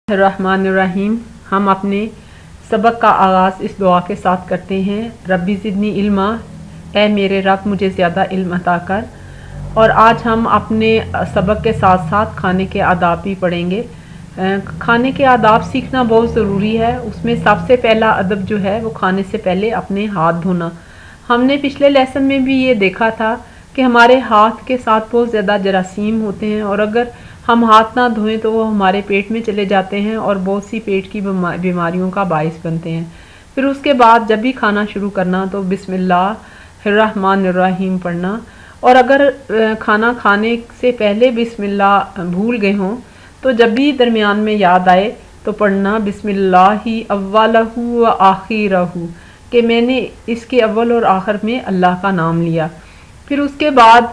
रहमानिर्रहीम। हम अपने सबक का आगाज़ इस दुआ के साथ करते हैं, रब्बी ज़िदनी इल्मा, ए मेरे रब मुझे ज़्यादा इल्म अता कर। और आज हम अपने सबक के साथ साथ खाने के आदाब भी पढ़ेंगे। खाने के आदाब सीखना बहुत ज़रूरी है। उसमें सबसे पहला अदब जो है वो खाने से पहले अपने हाथ धोना। हमने पिछले लेसन में भी ये देखा था कि हमारे हाथ के साथ बहुत ज़्यादा जरासीम होते हैं और अगर हम हाथ ना धोएं तो वो हमारे पेट में चले जाते हैं और बहुत सी पेट की बीमारियों का बाइस बनते हैं। फिर उसके बाद जब भी खाना शुरू करना तो बिस्मिल्लाहिर्रहमानिर्रहीम पढ़ना। और अगर खाना खाने से पहले बिस्मिल्लाह भूल गए हों तो जब भी दरमियान में याद आए तो पढ़ना बिस्मिल्लाहि अव्वलहु व आखिरहु, कि मैंने इसके अव्वल और आखिर में अल्लाह का नाम लिया। फिर उसके बाद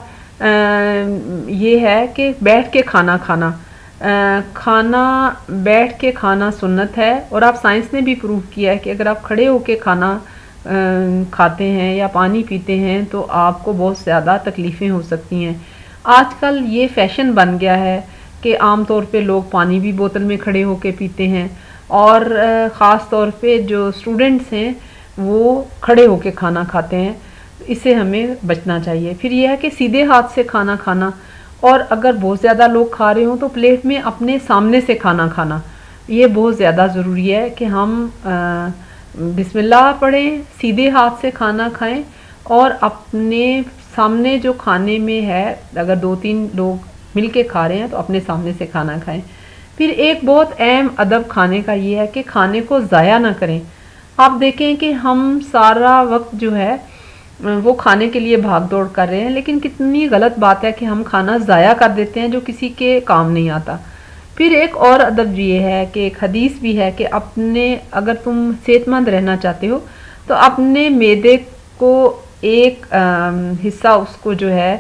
ये है कि बैठ के खाना खाना। खाना बैठ के खाना सुन्नत है और आप साइंस ने भी प्रूव किया है कि अगर आप खड़े होके खाना खाते हैं या पानी पीते हैं तो आपको बहुत ज़्यादा तकलीफ़ें हो सकती हैं। आजकल ये फ़ैशन बन गया है कि आम तौर पे लोग पानी भी बोतल में खड़े होके पीते हैं और ख़ास तौर पे जो स्टूडेंट्स हैं वो खड़े होके खाना खाते हैं। इससे हमें बचना चाहिए। फिर यह है कि सीधे हाथ से खाना खाना, और अगर बहुत ज़्यादा लोग खा रहे हों तो प्लेट में अपने सामने से खाना खाना। ये बहुत ज़्यादा ज़रूरी है कि हम बिस्मिल्लाह पढ़ें, सीधे हाथ से खाना खाएं और अपने सामने जो खाने में है, अगर 2-3 लोग मिल के खा रहे हैं तो अपने सामने से खाना खाएं। फिर एक बहुत अहम अदब खाने का ये है कि खाने को ज़ाया ना करें। आप देखें कि हम सारा वक्त जो है वो खाने के लिए भाग दौड़ कर रहे हैं, लेकिन कितनी गलत बात है कि हम खाना ज़ाया कर देते हैं जो किसी के काम नहीं आता। फिर एक और अदब ये है कि एक हदीस भी है कि अपने अगर तुम सेहतमंद रहना चाहते हो तो अपने मैदे को एक हिस्सा उसको जो है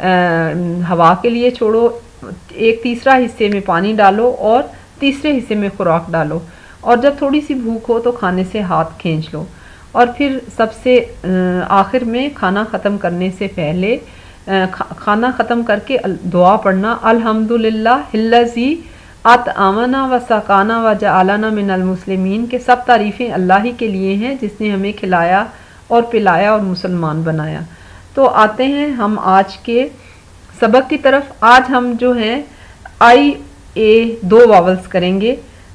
हवा के लिए छोड़ो, एक तीसरा हिस्से में पानी डालो और तीसरे हिस्से में खुराक डालो, और जब थोड़ी सी भूख हो तो खाने से हाथ खींच लो। और फिर सबसे आखिर में खाना ख़त्म करने से पहले खाना ख़त्म करके दुआ पढ़ना, अल्हम्दुलिल्लाहिल्लज़ी अतअमना व सकाना व जअलना मिनल मुस्लिमीन, के सब तारीफ़ें अल्लाह ही के लिए हैं जिसने हमें खिलाया और पिलाया और मुसलमान बनाया। तो आते हैं हम आज के सबक की तरफ। आज हम जो हैं आई ए 2 वावल्स करेंगे।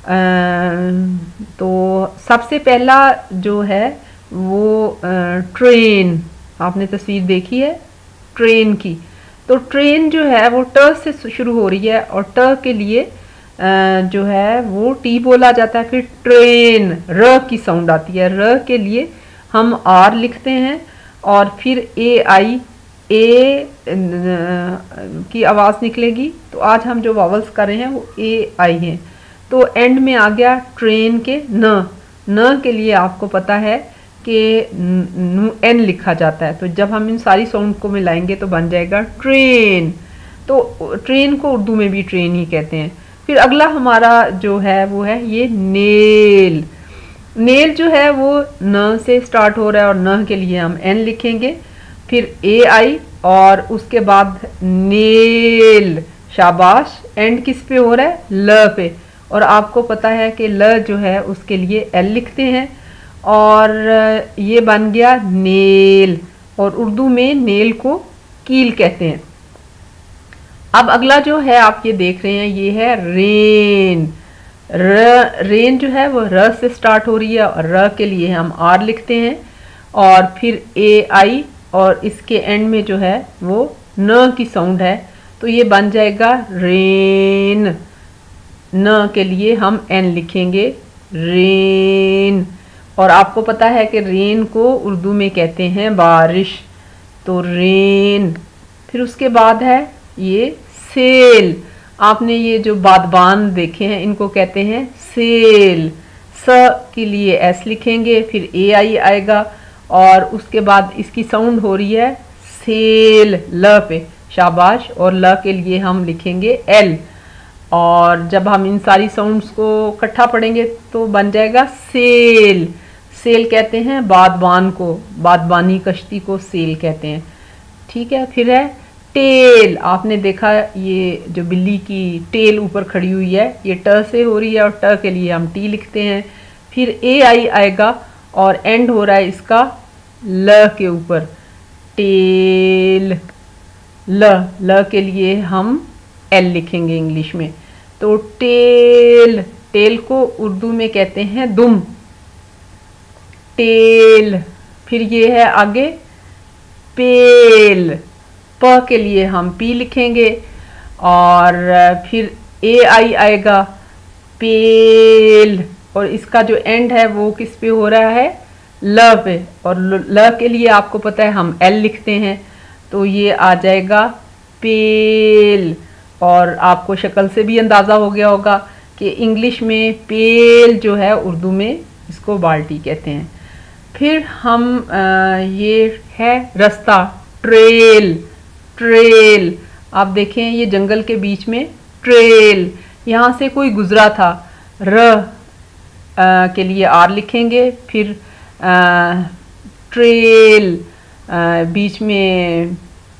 तो सबसे पहला जो है वो ट्रेन, आपने तस्वीर देखी है ट्रेन की। तो ट्रेन जो है वो ट से शुरू हो रही है और ट के लिए जो है वो टी बोला जाता है। फिर ट्रेन र की साउंड आती है, र के लिए हम आर लिखते हैं और फिर ए आई ए की आवाज़ निकलेगी। तो आज हम जो वावल्स कर रहे हैं वो ए आई हैं। तो एंड में आ गया ट्रेन के न के लिए आपको पता है कि एन लिखा जाता है। तो जब हम इन सारी साउंड को मिलाएंगे तो बन जाएगा ट्रेन। तो ट्रेन को उर्दू में भी ट्रेन ही कहते हैं। फिर अगला हमारा जो है वो है ये नेल। नेल जो है वो न से स्टार्ट हो रहा है और न के लिए हम एन लिखेंगे। फिर ए आई और उसके बाद नेल, शाबाश। एंड किस पे हो रहा है? ल पे। और आपको पता है कि ल जो है उसके लिए एल लिखते हैं और ये बन गया नेल। और उर्दू में नेल को कील कहते हैं। अब अगला जो है आप ये देख रहे हैं ये है रेन। रेन जो है वो र से स्टार्ट हो रही है और र के लिए हम आर लिखते हैं और फिर ए आई और इसके एंड में जो है वो न की साउंड है। तो ये बन जाएगा रेन। न के लिए हम एन लिखेंगे, रेन। और आपको पता है कि रेन को उर्दू में कहते हैं बारिश। तो रेन। फिर उसके बाद है ये सेल। आपने ये जो बादबान देखे हैं इनको कहते हैं सेल। स के लिए एस लिखेंगे, फिर ए आई आएगा और उसके बाद इसकी साउंड हो रही है सेल, ल पे, शाबाश। और ल के लिए हम लिखेंगे एल। और जब हम इन सारी साउंड्स को इकट्ठा पढ़ेंगे तो बन जाएगा सेल। सेल कहते हैं बादबान को, बादबानी कश्ती को सेल कहते हैं। ठीक है। फिर है टेल, आपने देखा ये जो बिल्ली की टेल ऊपर खड़ी हुई है ये ट से हो रही है और ट के लिए हम टी लिखते हैं। फिर ए आई आएगा और एंड हो रहा है इसका ल के ऊपर, टेल। ल के लिए हम एल लिखेंगे इंग्लिश में। तो टेल, टेल को उर्दू में कहते हैं दुम, टेल। फिर ये है आगे पेल, प के लिए हम पी लिखेंगे और फिर ए आई आएगा पेल, और इसका जो एंड है वो किस पे हो रहा है, ल पे, और ल के लिए आपको पता है हम एल लिखते हैं, तो ये आ जाएगा पेल। और आपको शक्ल से भी अंदाज़ा हो गया होगा कि इंग्लिश में पेल जो है उर्दू में इसको बाल्टी कहते हैं। फिर हम ये है रास्ता, ट्रेल, ट्रेल। आप देखें ये जंगल के बीच में ट्रेल, यहाँ से कोई गुजरा था, के लिए आर लिखेंगे, फिर ट्रेल, बीच में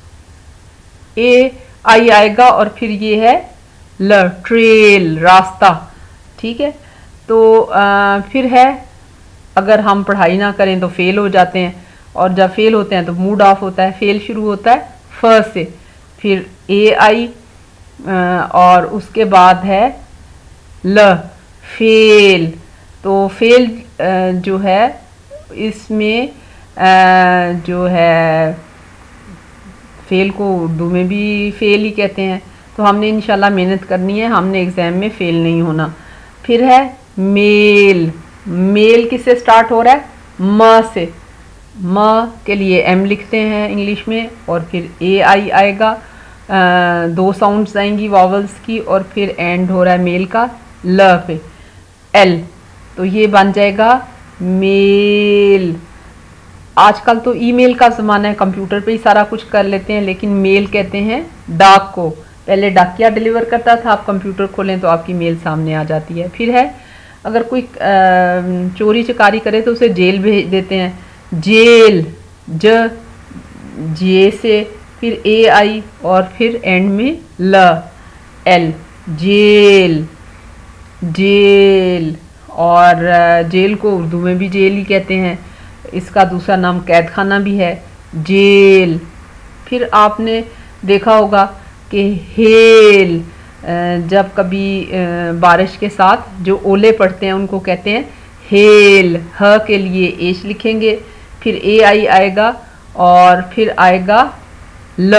ए आई आएगा और फिर ये है ल, ट्रेल, रास्ता। ठीक है, तो फिर है अगर हम पढ़ाई ना करें तो फेल हो जाते हैं, और जब फेल होते हैं तो मूड ऑफ होता है। फेल शुरू होता है फ से, फिर ए आई और उसके बाद है ल, फेल। तो फेल जो है इसमें जो है फेल को उर्दू में भी फेल ही कहते हैं। तो हमने इंशाल्लाह मेहनत करनी है, हमने एग्ज़ाम में फेल नहीं होना। फिर है मेल, मेल किससे स्टार्ट हो रहा है, म से, म के लिए एम लिखते हैं इंग्लिश में, और फिर ए आई आएगा, दो साउंड्स आएंगी वॉवल्स की, और फिर एंड हो रहा है मेल का ल पे, एल। तो ये बन जाएगा मेल। आजकल तो ईमेल का ज़माना है, कंप्यूटर पे ही सारा कुछ कर लेते हैं, लेकिन मेल कहते हैं डाक को। पहले डाकिया डिलीवर करता था, आप कंप्यूटर खोलें तो आपकी मेल सामने आ जाती है। फिर है अगर कोई चोरी चकारी करे तो उसे जेल भेज देते हैं, जेल, जे से, फिर ए आई और फिर एंड में ल, एल, जेल, जेल। और जेल को उर्दू में भी जेल ही कहते हैं, इसका दूसरा नाम कैद खाना भी है, जेल। फिर आपने देखा होगा कि हेल, जब कभी बारिश के साथ जो ओले पड़ते हैं उनको कहते हैं हेल, ह के लिए एच लिखेंगे, फिर ए आई आएगा और फिर आएगा ल,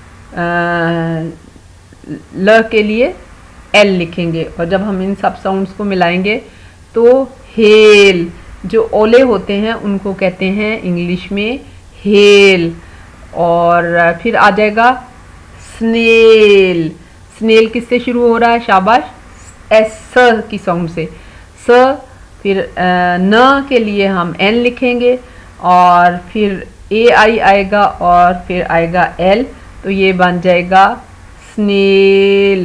ल के लिए एल लिखेंगे, और जब हम इन सब साउंड्स को मिलाएंगे तो हेल। जो ओले होते हैं उनको कहते हैं इंग्लिश में हेल। और फिर आ जाएगा स्नेल, स्नेल किससे शुरू हो रहा है, शाबाश, एस, स की साउंड से, स। फिर न के लिए हम एन लिखेंगे और फिर ए आई आएगा और फिर आएगा एल, तो ये बन जाएगा स्नेल,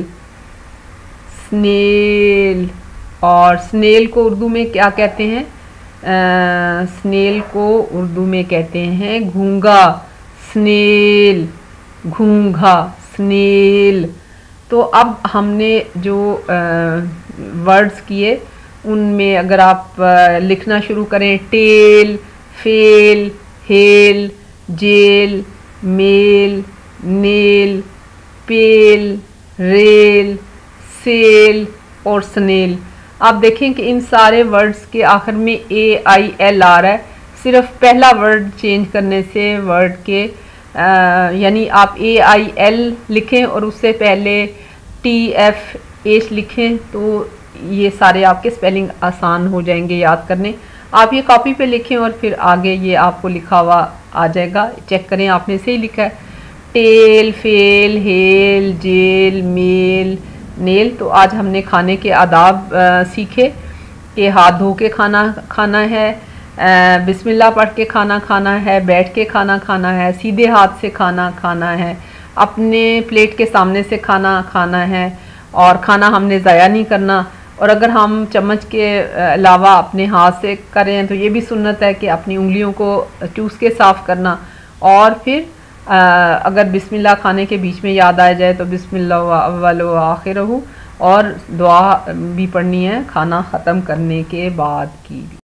स्नेल। और स्नेल को उर्दू में क्या कहते हैं, स्नेल को उर्दू में कहते हैं घूंगा, स्नेल, घूंघा, स्नेल। तो अब हमने जो वर्ड्स किए उनमें अगर आप लिखना शुरू करें, tell, fell, hell, gel, mail, nail, pale, rail, sell और स्नेल। आप देखें कि इन सारे वर्ड्स के आखिर में ए आई एल आ रहा है। सिर्फ पहला वर्ड चेंज करने से वर्ड के यानी आप ए आई एल लिखें और उससे पहले टी एफ एच लिखें तो ये सारे आपके स्पेलिंग आसान हो जाएंगे याद करने। आप ये कॉपी पे लिखें और फिर आगे ये आपको लिखा हुआ आ जाएगा, चेक करें आपने सही लिखा है। Tell, fell, hell, gel, mail, nail. तो आज हमने खाने के आदाब सीखे कि हाथ धो के खाना खाना है, बिस्मिल्लाह पढ़ के खाना खाना है, बैठ के खाना खाना है, सीधे हाथ से खाना खाना है, अपने प्लेट के सामने से खाना खाना है, और खाना हमने ज़ाया नहीं करना। और अगर हम चम्मच के अलावा अपने हाथ से करें तो ये भी सुन्नत है कि अपनी उंगलियों को चूस के साफ़ करना। और फिर अगर बिस्मिल्लाह खाने के बीच में याद आ जाए तो बिस्मिल्लाह व अव्वल व आखिरहू, और दुआ भी पढ़नी है खाना ख़त्म करने के बाद की।